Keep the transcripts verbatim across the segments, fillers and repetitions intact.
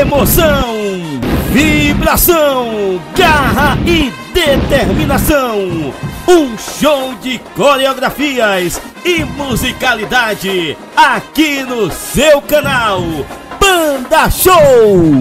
Emoção, vibração, garra e determinação. Um show de coreografias e musicalidade aqui no seu canal Banda Show.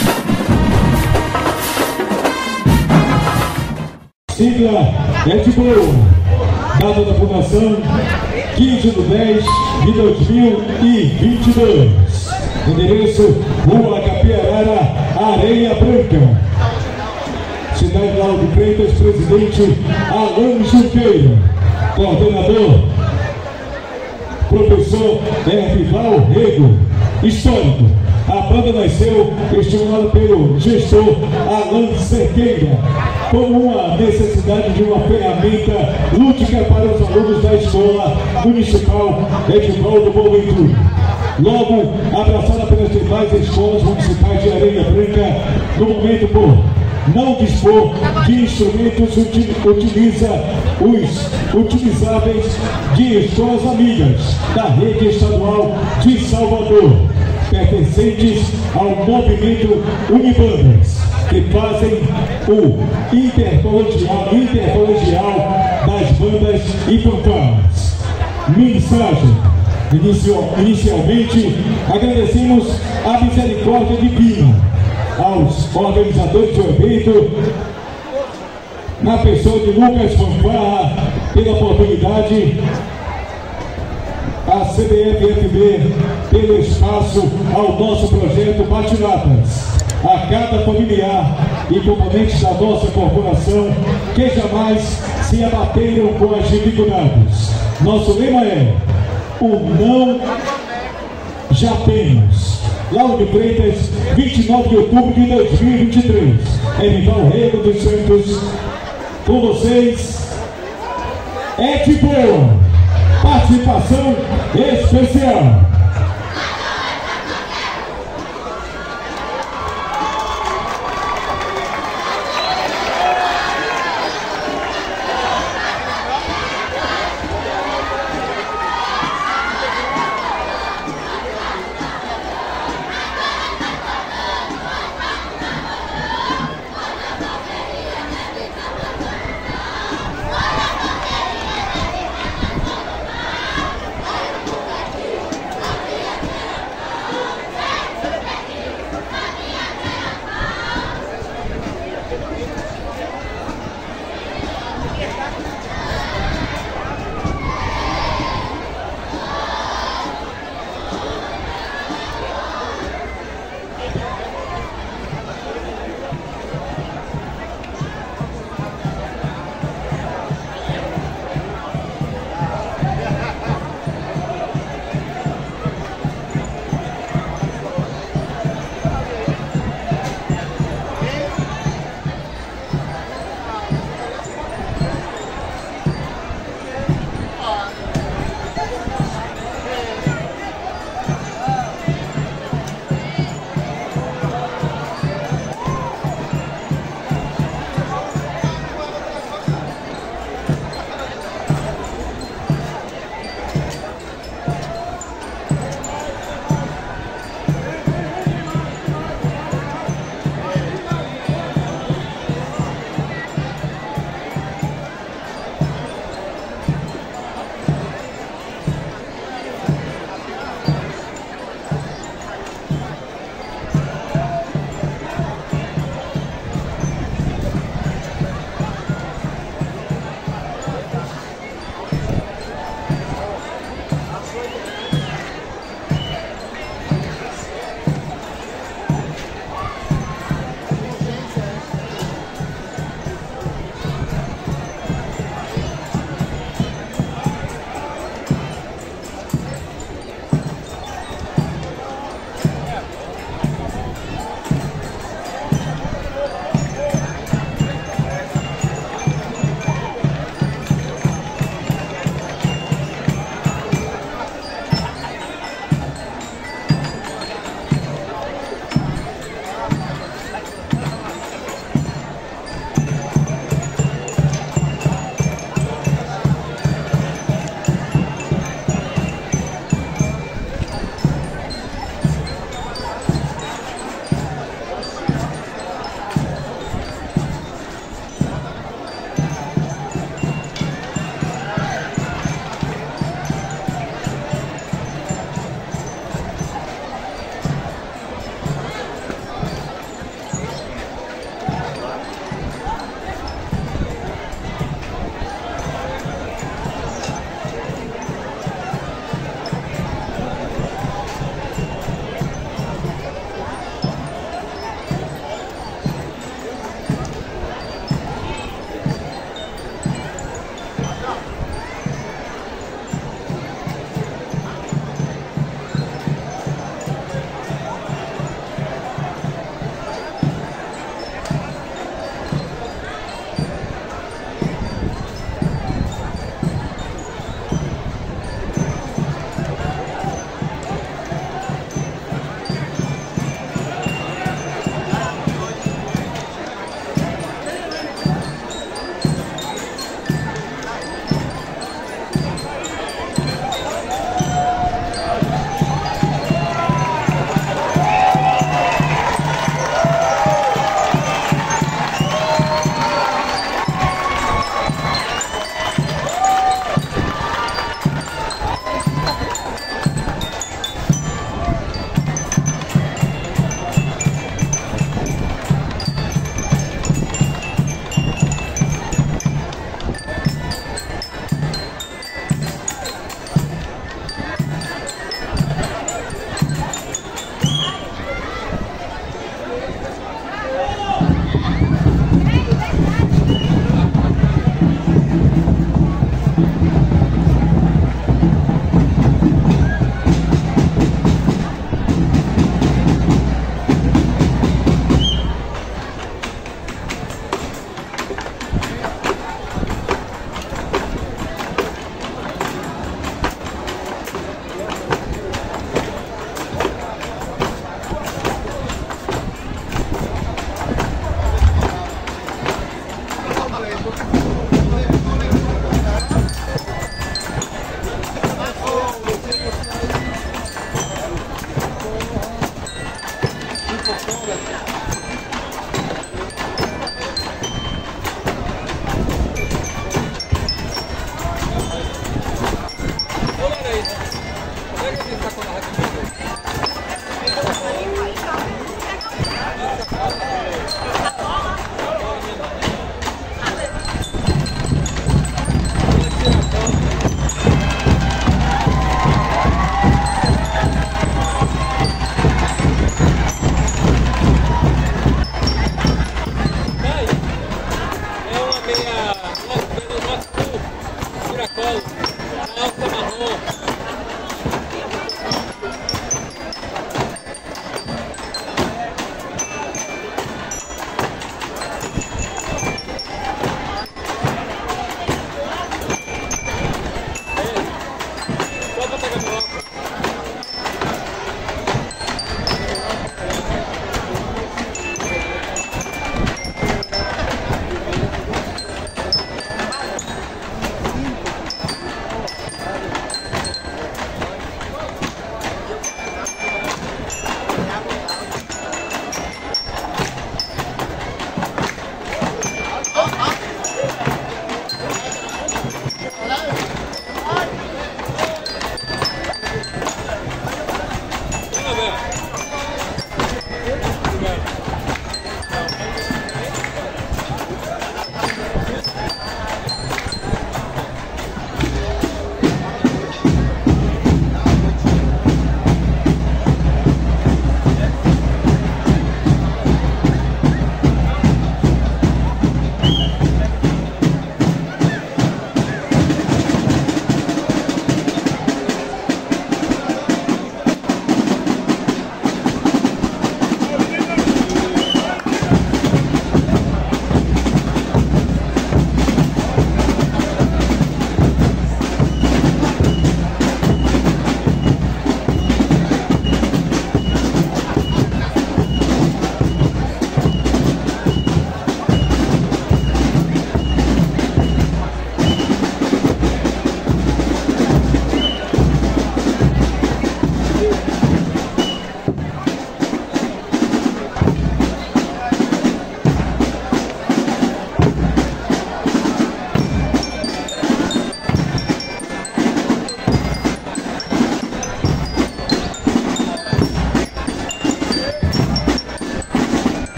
Sigla é de boa. Data da fundação quinze de dez de dois mil e vinte e dois. Endereço Rua Capiarara, Areia Branca. Cidade de Lauro de Freitas, presidente Alan Junqueira. Coordenador, professor Hervival Rego. Histórico. A banda nasceu estimulada pelo gestor Alan Cerqueira como uma necessidade de uma ferramenta lúdica para os alunos da Escola Municipal Edivaldo Boaventura. Logo, abraçada pelas demais escolas municipais de Areia Branca, no momento por não dispor de instrumentos, utiliza os utilizáveis de escolas amigas da rede estadual de Salvador, pertencentes ao movimento Unibandas, que fazem o intercolegial, intercolegial das bandas e fanfarras. Mensagem. Inicial, inicialmente, agradecemos a misericórdia divina aos organizadores do evento, na pessoa de Lucas Fanfarra, pela oportunidade, a C B F F B pelo espaço ao nosso projeto Bate-Latas, a cada familiar e componentes da nossa corporação que jamais se abateram com as dificuldades. Nosso lema é: o não já temos. Lauro de Freitas, vinte e nove de outubro de dois mil e vinte e três. Hervival Rego dos Santos, com vocês, é de boa. Participação especial.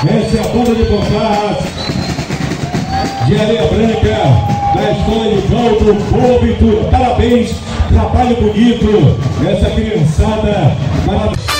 Essa é a banda de fanfarras de Areia Branca, da escola de Valdo. Boa aventura, parabéns, trabalho bonito, essa criançada maravilhosa.